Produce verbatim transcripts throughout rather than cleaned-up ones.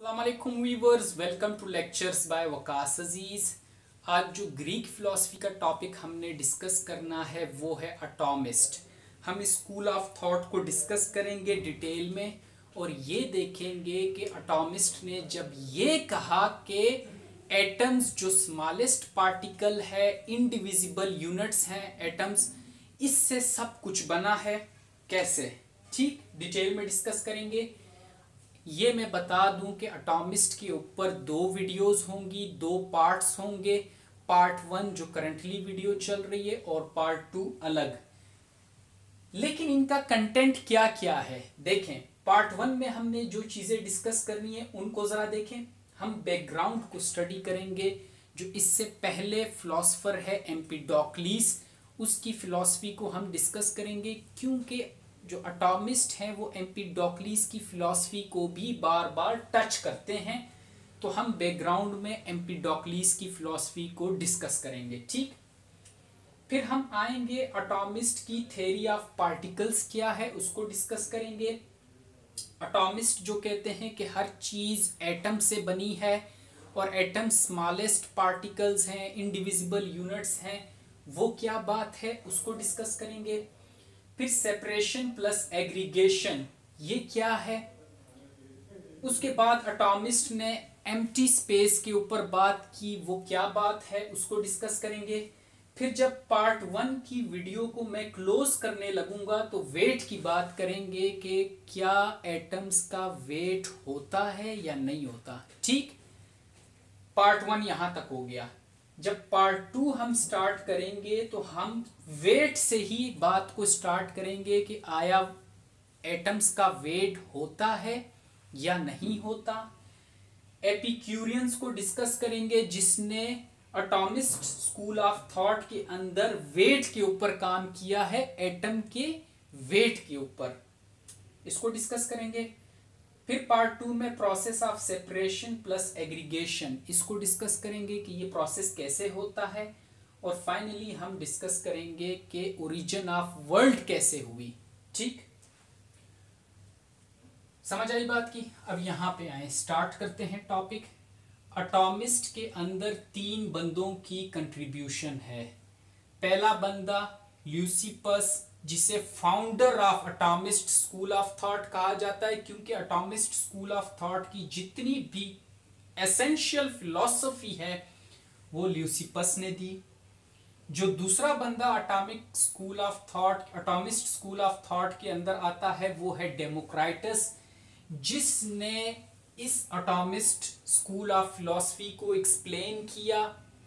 अस्सलामुअलैकुम viewers, welcome to lectures by Waqas Aziz. आज जो ग्रीक फिलॉसफी का टॉपिक हमने डिस्कस करना है वो है अटोमिस्ट। हम स्कूल ऑफ थॉट को डिस्कस करेंगे डिटेल में और ये देखेंगे कि अटोमिस्ट ने जब ये कहा कि एटम्स जो स्मॉलेस्ट पार्टिकल है, इनडिविजिबल यूनिट्स हैं एटम्स, इससे सब कुछ बना है, कैसे, ठीक, डिटेल में डिस्कस करेंगे। ये मैं बता दूं कि अटोमिस्ट के ऊपर दो वीडियोस होंगी, दो पार्ट्स होंगे। पार्ट वन जो करंटली वीडियो चल रही है और पार्ट टू अलग। लेकिन इनका कंटेंट क्या क्या है देखें। पार्ट वन में हमने जो चीजें डिस्कस करनी है उनको जरा देखें। हम बैकग्राउंड को स्टडी करेंगे। जो इससे पहले फिलोसफर है एम्पिडोक्लीस, उसकी फिलॉसफी को हम डिस्कस करेंगे, क्योंकि जो अटोमिस्ट हैं वो एम्पिडोक्लीस की फिलॉसफी को भी बार बार टच करते हैं। तो हम बैकग्राउंड में एम्पिडोक्लीस की फिलॉसफी को डिस्कस करेंगे, ठीक। फिर हम आएंगे अटोमिस्ट की थ्योरी ऑफ पार्टिकल्स क्या है उसको डिस्कस करेंगे। अटोमिस्ट जो कहते हैं कि हर चीज एटम से बनी है और एटम स्मॉलेस्ट पार्टिकल्स हैं, इनडिविजिबल यूनिट्स हैं, वो क्या बात है उसको डिस्कस करेंगे। फिर सेपरेशन प्लस एग्रीगेशन ये क्या है। उसके बाद अटोमिस्ट ने एम्प्टी स्पेस के ऊपर बात की, वो क्या बात है उसको डिस्कस करेंगे। फिर जब पार्ट वन की वीडियो को मैं क्लोज करने लगूंगा तो वेट की बात करेंगे कि क्या एटम्स का वेट होता है या नहीं होता, ठीक। पार्ट वन यहां तक हो गया। जब पार्ट टू हम स्टार्ट करेंगे तो हम वेट से ही बात को स्टार्ट करेंगे कि आया एटम्स का वेट होता है या नहीं होता। एपिक्यूरियंस को डिस्कस करेंगे, जिसने एटॉमिस्ट स्कूल ऑफ थॉट के अंदर वेट के ऊपर काम किया है, एटम के वेट के ऊपर, इसको डिस्कस करेंगे। फिर पार्ट टू में process of separation plus aggregation, इसको डिस्कस करेंगे कि ये प्रोसेस कैसे होता है। और फाइनली हम डिस्कस करेंगे कि ओरिजिन ऑफ वर्ल्ड कैसे हुई, ठीक। समझ आई बात की। अब यहां पे आए, स्टार्ट करते हैं टॉपिक। अटोमिस्ट के अंदर तीन बंदों की कंट्रीब्यूशन है। पहला बंदा ल्यूसिपस, जिसे founder of atomist school of thought कहा जाता है, क्योंकि अटोमिस्ट स्कूल ऑफ थॉट की जितनी भी एसेंशियल फिलॉसफी है वो ल्यूसिपस ने दी। जो दूसरा बंदा atomic school of thought, atomist school of thought के अंदर आता है, वो है डेमोक्राइटस, जिसने इस अटोमिस्ट स्कूल ऑफ फिलॉसफी को एक्सप्लेन किया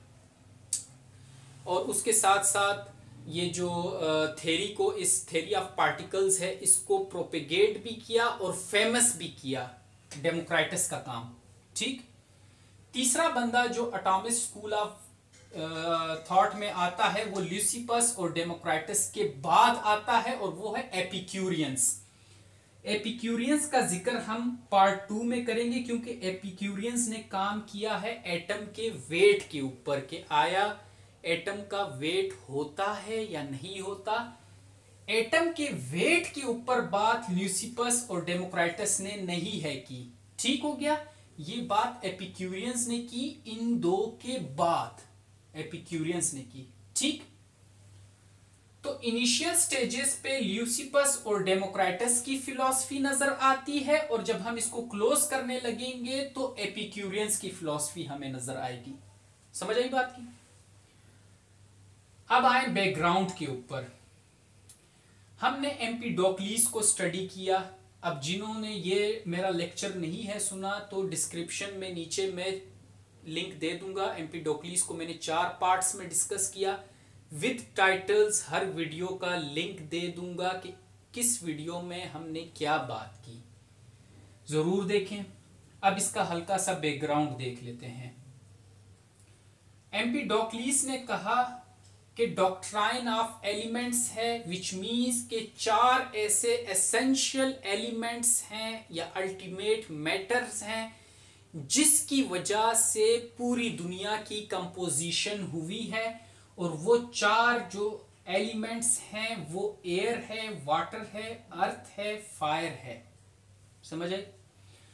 और उसके साथ साथ ये जो थ्योरी को, इस थ्योरी ऑफ पार्टिकल्स है, इसको प्रोपेगेट भी किया और फेमस भी किया, डेमोक्राइटस का काम, ठीक। तीसरा बंदा जो अटोमिस्ट स्कूल ऑफ थॉट में आता है वो ल्यूसिपस और डेमोक्राइटस के बाद आता है और वो है एपिक्यूरियंस। एपिक्यूरियंस का जिक्र हम पार्ट टू में करेंगे, क्योंकि एपिक्यूरियंस ने काम किया है एटम के वेट के ऊपर कि आया एटम का वेट होता है या नहीं होता। एटम के वेट के ऊपर बात ल्यूसिपस और डेमोक्राइटस ने नहीं है की, ठीक हो गया। ये बात एपिक्यूरियंस ने की इन दो के बाद, एपिक्यूरियंस ने की, ठीक। तो इनिशियल स्टेजेस पे ल्यूसिपस और डेमोक्राइटस की फिलॉसफी नजर आती है और जब हम इसको क्लोज करने लगेंगे तो एपिक्यूरियंस की फिलॉसफी हमें नजर आएगी। समझ आई बात की। अब आए बैकग्राउंड के ऊपर। हमने एम्पिडोक्लीस को स्टडी किया। अब जिन्होंने ये मेरा लेक्चर नहीं है सुना तो डिस्क्रिप्शन में नीचे मैं लिंक दे दूंगा। एम्पिडोक्लीस को मैंने चार पार्ट्स में डिस्कस किया विद टाइटल्स, हर वीडियो का लिंक दे दूंगा कि किस वीडियो में हमने क्या बात की, जरूर देखें। अब इसका हल्का सा बैकग्राउंड देख लेते हैं। एम्पिडोक्लीस ने कहा कि डॉक्ट्राइन ऑफ एलिमेंट्स है, विच मीन्स के चार ऐसे एसेंशियल एलिमेंट्स हैं या अल्टीमेट मैटर्स हैं जिसकी वजह से पूरी दुनिया की कंपोजिशन हुई है। और वो चार जो एलिमेंट्स हैं वो एयर है, वाटर है, अर्थ है, फायर है। समझ आए।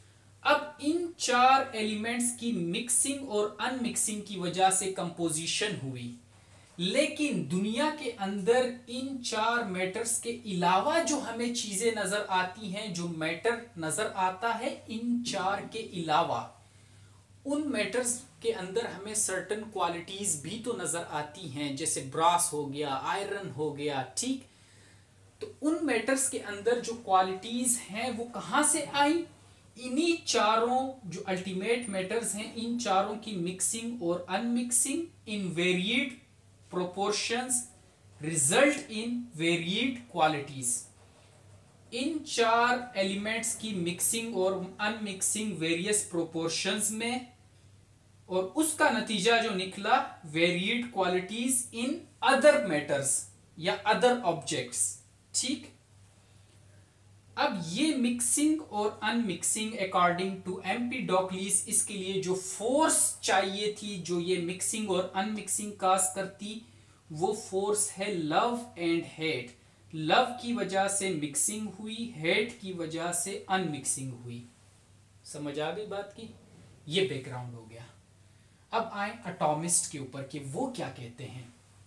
अब इन चार एलिमेंट्स की मिक्सिंग और अनमिक्सिंग की वजह से कंपोजिशन हुई, लेकिन दुनिया के अंदर इन चार मैटर्स के अलावा जो हमें चीजें नजर आती हैं, जो मैटर नजर आता है इन चार के अलावा, उन मैटर्स के अंदर हमें सर्टेन क्वालिटीज भी तो नजर आती हैं, जैसे ब्रास हो गया, आयरन हो गया, ठीक। तो उन मैटर्स के अंदर जो क्वालिटीज हैं वो कहां से आई? इन्हीं चारों जो अल्टीमेट मैटर्स हैं, इन चारों की मिक्सिंग और unmixing in varied proportions result in varied qualities. इन चार एलिमेंट्स की मिक्सिंग और अनमिक्सिंग वेरियस प्रोपोर्शंस में, और उसका नतीजा जो निकला varied qualities in other matters या अदर ऑब्जेक्ट्स, ठीक। अब ये मिक्सिंग और अनमिक्सिंग अकॉर्डिंग टू एम्पीडोक्लिस, इसके लिए जो फोर्स चाहिए थी जो ये मिक्सिंग और अनमिक्सिंग काज करती, वो फोर्स है लव एंड हेट। लव की वजह से मिक्सिंग हुई, हेट की वजह से अनमिक्सिंग हुई। समझ आ गई बात की? ये बैकग्राउंड हो गया। अब आए एटॉमिस्ट के ऊपर कि वो क्या कहते हैं।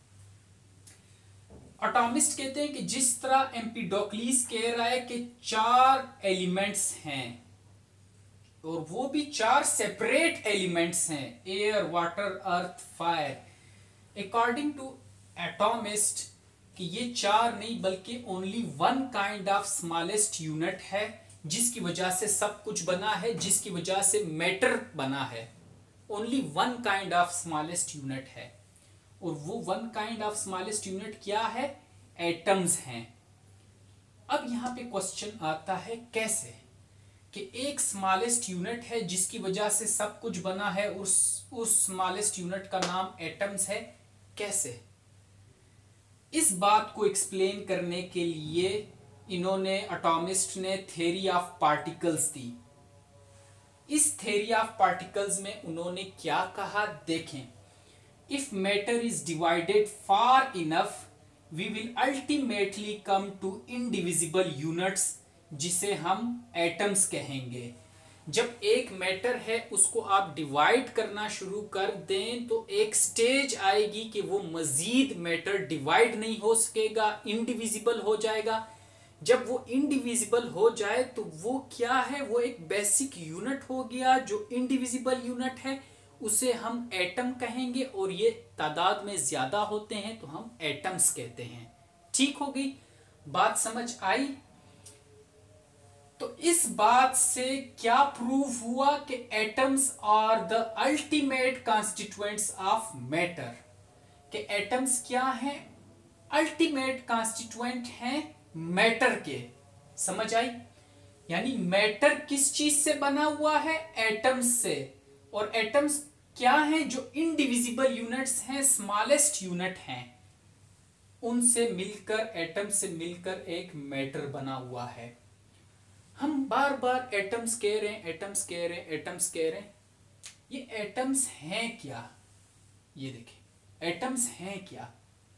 एटॉमिस्ट कहते हैं कि जिस तरह एम्पीडोक्लिस कह रहा है कि चार एलिमेंट्स हैं, और वो भी चार सेपरेट एलिमेंट्स हैं, air, water, earth, fire. According to atomist कि ये चार नहीं बल्कि only one kind of smallest unit है, जिसकी वजह से सब कुछ बना है, जिसकी वजह से मैटर बना है। Only one kind of smallest unit है, और वो one kind of smallest unit क्या है? एटम्स हैं। अब यहां पे क्वेश्चन आता है कैसे कि एक स्मॉलेस्ट यूनिट है जिसकी वजह से सब कुछ बना है, उस उस स्मॉलेस्ट यूनिट का नाम एटम्स है, कैसे? इस बात को एक्सप्लेन करने के लिए इन्होंने, एटॉमिस्ट ने थ्योरी ऑफ पार्टिकल्स दी। इस थ्योरी ऑफ पार्टिकल्स में उन्होंने क्या कहा देखें, if matter is divided far enough we will ultimately come to indivisible units, जिसे हम एटम्स कहेंगे। जब एक मैटर है उसको आप डिवाइड करना शुरू कर दें तो एक स्टेज आएगी कि वो मजीद मैटर डिवाइड नहीं हो सकेगा, इनडिविजिबल हो जाएगा। जब वो इनडिविजिबल हो जाए तो वो क्या है? वो एक बेसिक यूनिट हो गया। जो इनडिविजिबल यूनिट है उसे हम एटम कहेंगे, और ये तादाद में ज्यादा होते हैं तो हम एटम्स कहते हैं। ठीक हो गई बात? समझ आई? तो इस बात से क्या प्रूव हुआ कि atoms are the ultimate constituents of matter, कि एटम्स क्या हैं? अल्टीमेट कॉन्स्टिट्यूएंट हैं मैटर के। समझ आई? यानी मैटर किस चीज से बना हुआ है? एटम्स से। और एटम्स क्या हैं? जो इनडिविजिबल यूनिट्स हैं, स्मॉलेस्ट यूनिट हैं, उनसे मिलकर, एटम से मिलकर एक मैटर बना हुआ है। हम बार बार एटम्स कह रहे हैं, एटम्स कह रहे हैं, एटम्स कह रहे हैं। ये एटम्स हैं क्या? ये देखिए, एटम्स हैं क्या?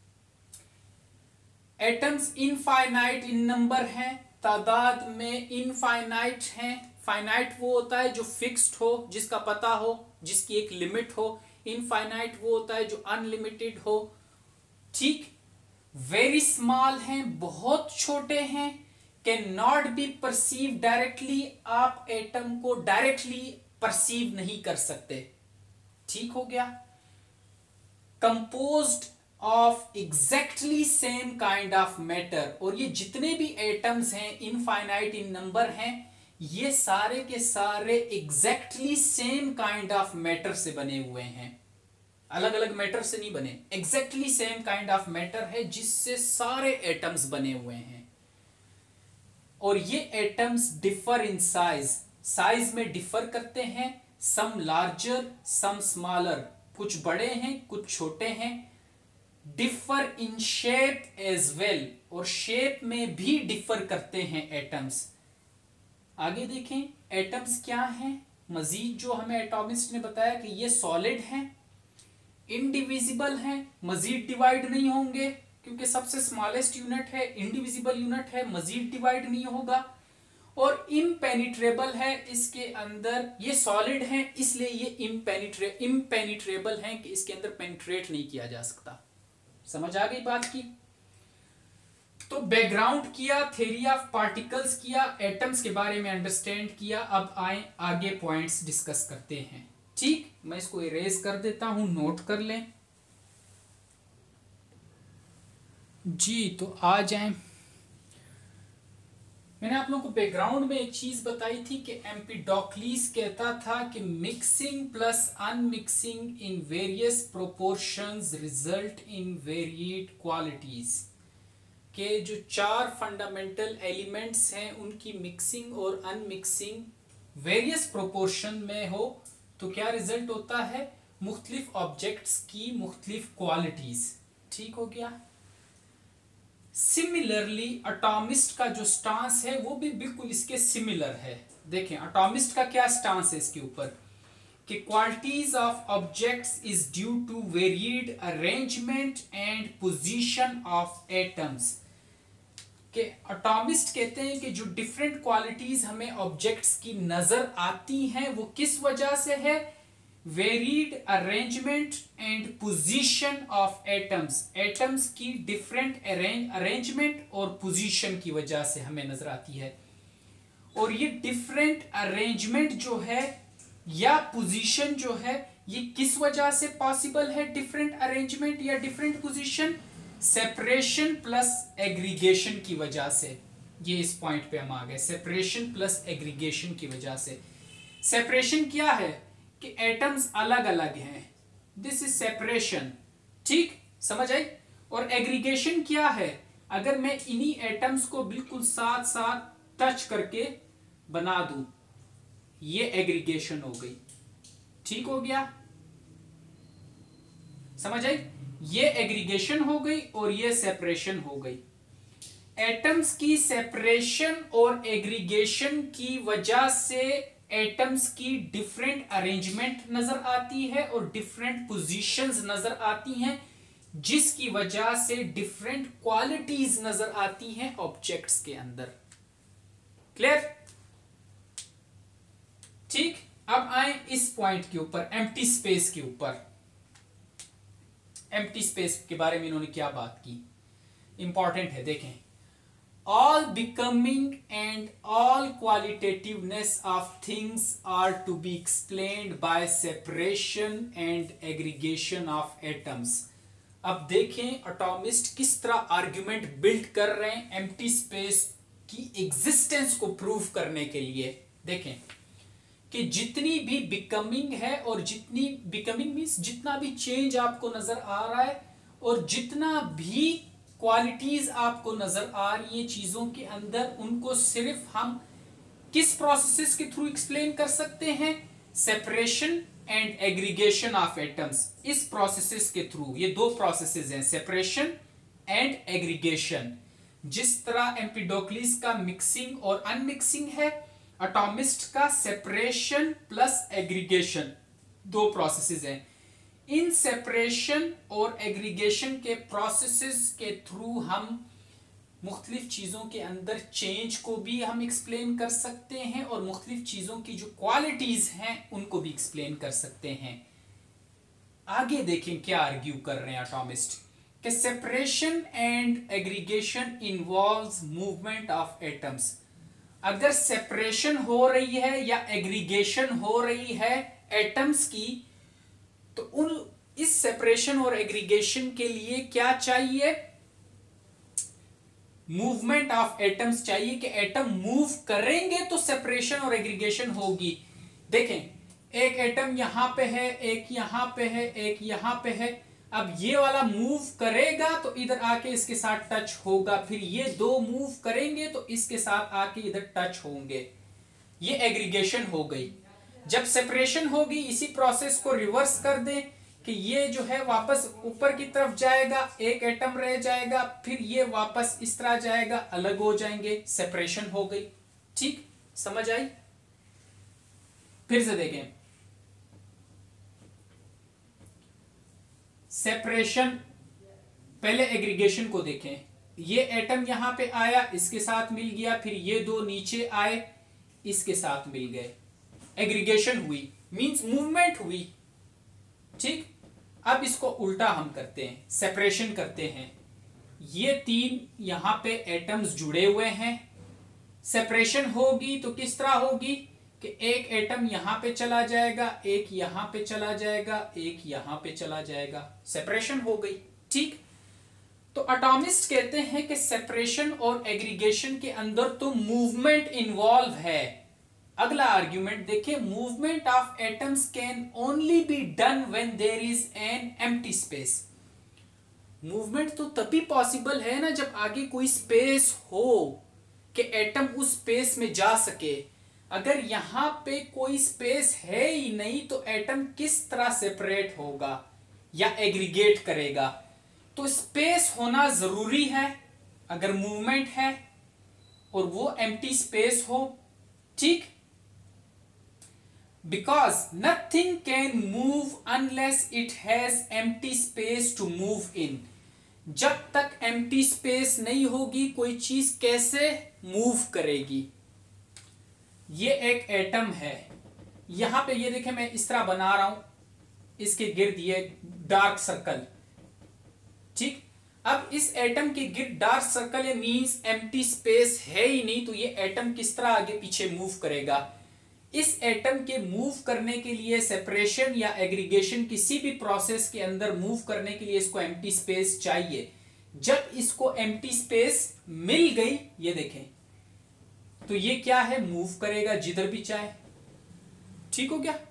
एटम्स इनफाइनाइट इन नंबर हैं, तादाद में इनफाइनाइट हैं। फाइनाइट वो होता है जो फिक्स्ड हो, जिसका पता हो, जिसकी एक लिमिट हो। इनफाइनाइट वो होता है जो अनलिमिटेड हो। ठीक। वेरी स्मॉल हैं, बहुत छोटे हैं। Can not be perceive directly, आप एटम को डायरेक्टली परसीव नहीं कर सकते। ठीक हो गया? Composed of exactly same kind of matter, और ये जितने भी एटम्स हैं इनफाइनाइट इन नंबर हैं, ये सारे के सारे exactly same kind of matter से बने हुए हैं, अलग अलग मैटर से नहीं बने। Exactly same kind of matter है जिससे सारे एटम्स बने हुए हैं। और ये atoms differ in size, size में डिफर करते हैं। सम लार्जर सम स्मॉलर, कुछ बड़े हैं कुछ छोटे हैं। Differ in shape as well, और शेप में भी डिफर करते हैं एटम्स। आगे देखें एटम्स क्या हैं। मजीद जो हमें एटॉमिस्ट ने बताया कि ये सॉलिड हैं, इनडिविजिबल हैं, मजीद डिवाइड नहीं होंगे क्योंकि सबसे स्मॉलेस्ट यूनिट है, इनडिविजिबल यूनिट है, मजीद डिवाइड नहीं होगा। और इम्पेनिट्रेबल है, इसके अंदर ये सॉलिड है इसलिए ये इम्पेनिट्रे इम्पेनिट्रेबल है कि इसके अंदर पेनिट्रेट नहीं किया जा सकता। समझ आ गई बात की? तो बैकग्राउंड किया, थ्योरी ऑफ पार्टिकल्स किया, एटम्स के बारे में अंडरस्टैंड किया। अब आए आगे पॉइंट्स डिस्कस करते हैं। ठीक, मैं इसको इरेज कर देता हूं, नोट कर लें जी। तो आ जाएं, मैंने आप लोगों को बैकग्राउंड में एक चीज बताई थी कि एम्पिडोक्लीस कहता था कि mixing plus unmixing in various proportions result in varied qualities, के जो चार फंडामेंटल एलिमेंट्स हैं उनकी मिक्सिंग और अनमिक्सिंग वेरियस प्रोपोर्शन में हो तो क्या रिजल्ट होता है? मुख्तलिफ ऑब्जेक्ट्स की मुख्तलिफ क्वालिटीज। ठीक हो गया। सिमिलरली एटॉमिस्ट का जो स्टांस है वो भी बिल्कुल इसके सिमिलर है। देखें एटॉमिस्ट का क्या स्टांस है इसके ऊपर कि qualities of objects is due to varied arrangement and position of atoms. कि एटॉमिस्ट कहते हैं कि जो डिफरेंट क्वालिटीज हमें ऑब्जेक्ट्स की नजर आती हैं वो किस वजह से है? Varied arrangement and position of atoms. Atoms की डिफरेंट अरेंजमेंट और पोजीशन की वजह से हमें नजर आती है। और ये डिफरेंट अरेंजमेंट जो है या पोजीशन जो है ये किस वजह से पॉसिबल है? डिफरेंट अरेंजमेंट या different position separation plus aggregation की वजह से। ये इस पॉइंट पे हम आ गए, सेपरेशन प्लस एग्रीगेशन की वजह से। सेपरेशन क्या है कि एटम्स अलग अलग हैं, दिस इज सेपरेशन। ठीक, समझ आई? और एग्रीगेशन क्या है? अगर मैं इन्हीं एटम्स को बिल्कुल साथ साथ टच करके बना दूं, ये एग्रीगेशन हो गई। ठीक हो गया? समझ आई? ये एग्रीगेशन हो गई और ये सेपरेशन हो गई। एटम्स की सेपरेशन और एग्रीगेशन की वजह से एटम्स की डिफरेंट अरेंजमेंट नजर आती है और डिफरेंट पोजीशंस नजर आती हैं, जिसकी वजह से डिफरेंट क्वालिटीज नजर आती हैं ऑब्जेक्ट्स के अंदर। क्लियर? ठीक, अब आए इस पॉइंट के ऊपर, एम्प्टी स्पेस के ऊपर। एम्प्टी स्पेस के बारे में इन्होंने क्या बात की, इंपॉर्टेंट है, देखें। All becoming and all qualitativeness of things are to be explained by separation and aggregation of atoms. अब देखें एटॉमिस्ट किस तरह आर्ग्यूमेंट बिल्ड कर रहे हैं एम्प्टी स्पेस की एग्जिस्टेंस को प्रूव करने के लिए। देखें कि जितनी भी बिकमिंग है और जितनी बिकमिंग मीन्स जितना भी चेंज आपको नजर आ रहा है और जितना भी क्वालिटीज आपको नजर आ रही हैं चीजों के अंदर, उनको सिर्फ हम किस प्रोसेसेस के थ्रू एक्सप्लेन कर सकते हैं? Separation and aggregation of atoms. इस प्रोसेसेस के थ्रू, ये दो प्रोसेसेस हैं, सेपरेशन एंड एग्रीगेशन। जिस तरह एम्पिडोक्लीस का मिक्सिंग और अनमिक्सिंग है, एटॉमिस्ट का सेपरेशन प्लस एग्रीगेशन, दो प्रोसेसेस हैं। इन सेपरेशन और एग्रीगेशन के प्रोसेसेस के थ्रू हम मुख्तलिफ चीज़ों के अंदर चेंज को भी हम एक्सप्लेन कर सकते हैं और मुख्तलिफ चीज़ों की जो क्वालिटीज़ हैं उनको भी एक्सप्लेन कर सकते हैं। आगे देखें क्या आर्ग्यू कर रहे हैं एटॉमिस्ट कि separation and aggregation involves movement of atoms. अगर सेपरेशन हो रही है या एग्रीगेशन हो रही है एटम्स की, तो उन इस सेपरेशन और एग्रीगेशन के लिए क्या चाहिए? मूवमेंट ऑफ एटम्स चाहिए कि एटम मूव करेंगे तो सेपरेशन और एग्रीगेशन होगी। देखें, एक एटम यहां पे है, एक यहां पे है, एक यहां पे है। अब ये वाला मूव करेगा तो इधर आके इसके साथ टच होगा, फिर ये दो मूव करेंगे तो इसके साथ आके इधर टच होंगे। ये एग्रीगेशन हो गई। जब सेपरेशन होगी, इसी प्रोसेस को रिवर्स कर दें कि ये जो है वापस ऊपर की तरफ जाएगा, एक एटम रह जाएगा, फिर ये वापस इस तरह जाएगा, अलग हो जाएंगे, सेपरेशन हो गई। ठीक, समझ आई? फिर से देखें, सेपरेशन, पहले एग्रीगेशन को देखें। ये एटम यहां पे आया, इसके साथ मिल गया, फिर ये दो नीचे आए, इसके साथ मिल गए, एग्रीगेशन हुई, मींस मूवमेंट हुई। ठीक, अब इसको उल्टा हम करते हैं, सेपरेशन करते हैं। ये तीन यहां पे एटम्स जुड़े हुए हैं, सेपरेशन होगी तो किस तरह होगी कि एक एटम यहां पे चला जाएगा, एक यहां पे चला जाएगा, एक यहां पे चला जाएगा, सेपरेशन हो गई। ठीक, तो एटॉमिस्ट कहते हैं कि सेपरेशन और एग्रीगेशन के अंदर तो मूवमेंट इन्वॉल्व है। अगला आर्ग्यूमेंट देखिए, movement of atoms can only be done when there is an empty space. Movement तो तभी पॉसिबल है ना जब आगे कोई स्पेस हो कि एटम उस स्पेस में जा सके। अगर यहां पे कोई स्पेस है ही नहीं तो एटम किस तरह सेपरेट होगा या एग्रीगेट करेगा। तो स्पेस होना जरूरी है अगर मूवमेंट है और वो एम्प्टी स्पेस हो। ठीक, because nothing can move unless it has empty space to move in. जब तक एम्प्टी स्पेस नहीं होगी कोई चीज कैसे मूव करेगी। ये एक एटम है, यहां पे ये देखें मैं इस तरह बना रहा हूं, इसके गिर्द ये डार्क सर्कल। ठीक, अब इस एटम के गिर्द डार्क सर्कल है, मींस एम्प्टी स्पेस है ही नहीं, तो ये एटम किस तरह आगे पीछे मूव करेगा। इस एटम के मूव करने के लिए, सेपरेशन या एग्रीगेशन किसी भी प्रोसेस के अंदर मूव करने के लिए इसको एम्प्टी स्पेस चाहिए। जब इसको एम्प्टी स्पेस मिल गई, ये देखें, तो ये क्या है, मूव करेगा जिधर भी चाहे। ठीक हो गया।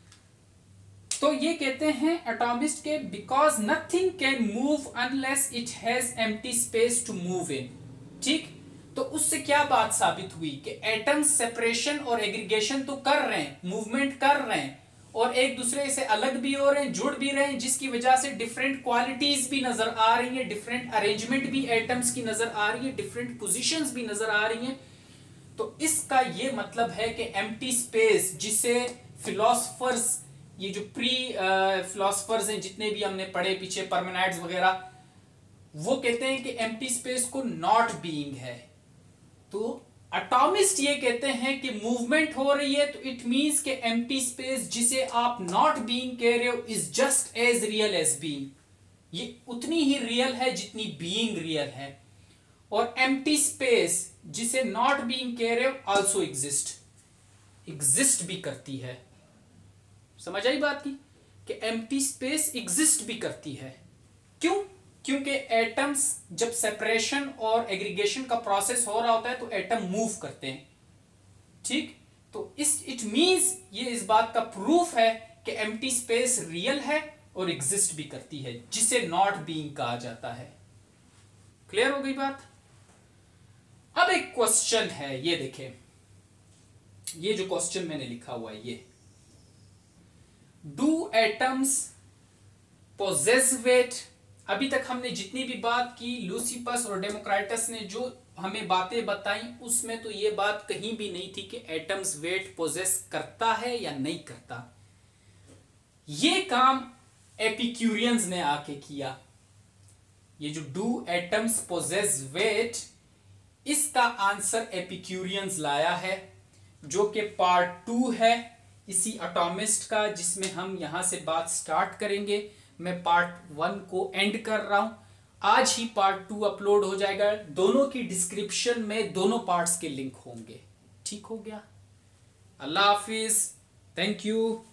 तो ये कहते हैं एटॉमिस्ट के, because nothing can move unless it has empty space to move in. ठीक, तो उससे क्या बात साबित हुई कि एटम्स सेपरेशन और एग्रीगेशन तो कर रहे हैं, मूवमेंट कर रहे हैं और एक दूसरे से अलग भी हो रहे हैं, जुड़ भी रहे हैं, जिसकी वजह से डिफरेंट क्वालिटीज भी नजर आ रही है, डिफरेंट अरेंजमेंट भी एटम्स की नजर आ रही है, डिफरेंट पोजीशंस भी नजर आ रही हैं। तो इसका ये मतलब है कि एम्प्टी स्पेस, जिसे फिलोसफर्स, ये जो प्री फिलोसफर्स हैं जितने भी हमने पढ़े पीछे, परमेनाइड्स वगैरह, वो कहते हैं कि एम्प्टी स्पेस को नॉट बीइंग है। तो एटॉमिस्ट ये कहते हैं कि मूवमेंट हो रही है तो इट मींस कि एम्प्टी स्पेस जिसे आप नॉट बीइंग कह रहे हो is just as real as being. ये उतनी ही रियल है जितनी बीइंग रियल है। और एम्प्टी स्पेस जिसे नॉट बीइंग कह रहे हो आल्सो एग्जिस्ट, एग्जिस्ट भी करती है। समझ आई बात की कि एम्प्टी स्पेस एग्जिस्ट भी करती है। क्यों? क्योंकि एटम्स जब सेपरेशन और एग्रीगेशन का प्रोसेस हो रहा होता है तो एटम मूव करते हैं। ठीक, तो इस इट मींस ये इस बात का प्रूफ है कि एम्प्टी स्पेस रियल है और एग्जिस्ट भी करती है, जिसे नॉट बीइंग कहा जाता है। क्लियर हो गई बात। अब एक क्वेश्चन है, ये देखें, ये जो क्वेश्चन मैंने लिखा हुआ है, ये डू एटम्स पोजेस वेट। अभी तक हमने जितनी भी बात की, लूसिपस और डेमोक्राइटस ने जो हमें बातें बताई, उसमें तो ये बात कहीं भी नहीं थी कि एटम्स वेट पोजेस करता है या नहीं करता। ये काम एपिक्यूरियंस ने आके किया। ये जो डू एटम्स पोजेस वेट, इसका आंसर एपिक्यूरियंस लाया है, जो कि पार्ट टू है इसी एटॉमिस्ट का, जिसमें हम यहां से बात स्टार्ट करेंगे। मैं पार्ट वन को एंड कर रहा हूं, आज ही पार्ट टू अपलोड हो जाएगा। दोनों की डिस्क्रिप्शन में दोनों पार्ट्स के लिंक होंगे। ठीक हो गया। अल्लाह हाफिज, थैंक यू।